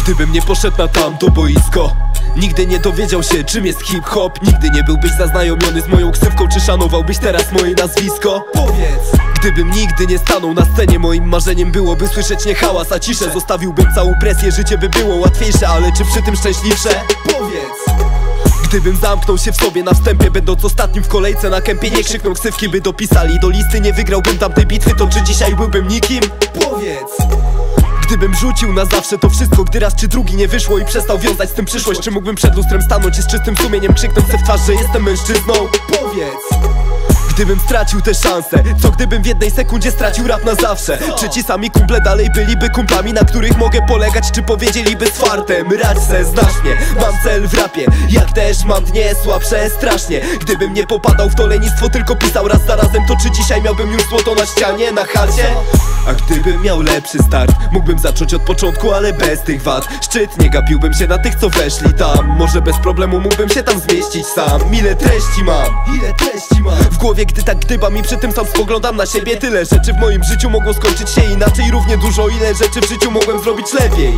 Gdybym nie poszedł na tamto boisko, nigdy nie dowiedział się, czym jest hip-hop. Nigdy nie byłbyś zaznajomiony z moją ksywką. Czy szanowałbyś teraz moje nazwisko? Powiedz! Gdybym nigdy nie stanął na scenie, moim marzeniem byłoby słyszeć nie hałas, a ciszę. Zostawiłbym całą presję, życie by było łatwiejsze, ale czy przy tym szczęśliwsze? Powiedz! Gdybym zamknął się w sobie na wstępie, będąc ostatnim w kolejce na kępie, nie krzyknął ksywki, by dopisali do listy. Nie wygrałbym tamtej bitwy, to czy dzisiaj byłbym nikim? Powiedz! Gdybym rzucił na zawsze to wszystko, gdy raz czy drugi nie wyszło i przestał wiązać z tym przyszłość, czy mógłbym przed lustrem stanąć i z czystym sumieniem krzyknąć se w twarz, że jestem mężczyzną? Powiedz! Gdybym stracił tę szansę, co gdybym w jednej sekundzie stracił rap na zawsze? Czy ci sami kumple dalej byliby kumplami, na których mogę polegać, czy powiedzieliby z fartem: radź se, znasz mnie, mam cel w rapie, jak też mam dnie słabsze strasznie. Gdybym nie popadał w to lenistwo, tylko pisał raz za razem, to czy dzisiaj miałbym już złoto na ścianie, na chacie? A gdybym miał lepszy start, mógłbym zacząć od początku, ale bez tych wad. Szczyt, nie gapiłbym się na tych, co weszli tam. Może bez problemu mógłbym się tam zmieścić sam. Ile treści mam w głowie, gdy tak gdybam i przy tym sam spoglądam na siebie. Tyle rzeczy w moim życiu mogło skończyć się inaczej, równie dużo, ile rzeczy w życiu mogłem zrobić lepiej.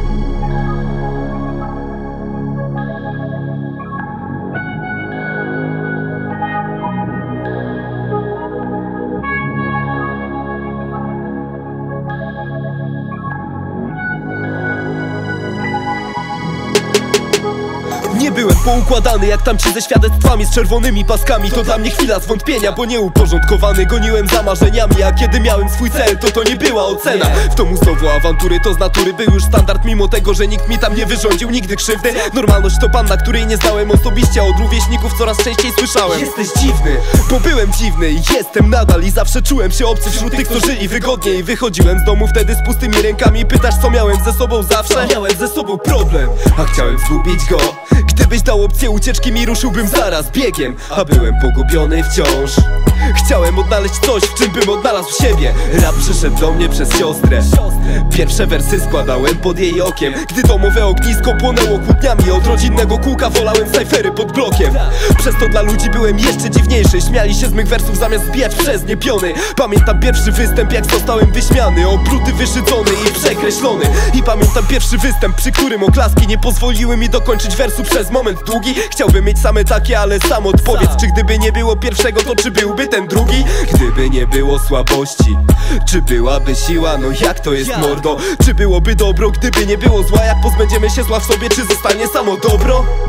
Nie byłem poukładany jak tamci ze świadectwami z czerwonymi paskami. To dla mnie chwila zwątpienia, bo nieuporządkowany goniłem za marzeniami. A kiedy miałem swój cel, to nie była ocena. W domu znowu awantury, to z natury był już standard, mimo tego, że nikt mi tam nie wyrządził nigdy krzywdy. Normalność to panna, której nie znałem osobiście, a od rówieśników coraz częściej słyszałem: jesteś dziwny. Bo byłem dziwny i jestem nadal, i zawsze czułem się obcy wśród tych, co żyli wygodniej. Wychodziłem z domu wtedy z pustymi rękami. Pytasz, co miałem ze sobą zawsze? Miałem ze sobą problem, a chciałem zgubić go. Gdybyś dał opcję ucieczki mi, ruszyłbym zaraz biegiem, a byłem pogubiony wciąż. Chciałem odnaleźć coś, w czym bym odnalazł siebie. Rap przyszedł do mnie przez siostrę. Pierwsze wersy składałem pod jej okiem, gdy domowe ognisko płonęło kłótniami. Od rodzinnego kółka wolałem cyfery pod blokiem. Przez to dla ludzi byłem jeszcze dziwniejszy. Śmiali się z mych wersów zamiast zbijać przez nie piony. Pamiętam pierwszy występ, jak zostałem wyśmiany, obruty, wyszydzony i przekreślony. I pamiętam pierwszy występ, przy którym oklaski nie pozwoliły mi dokończyć wersu przez moment długi. Chciałbym mieć same takie, ale sam odpowiedz, czy gdyby nie było pierwszego, to czy byłby ten drugi? Gdyby nie było słabości, czy byłaby siła? No jak to jest, mordo? Czy byłoby dobro, gdyby nie było zła? Jak pozbędziemy się zła w sobie, czy zostanie samo dobro?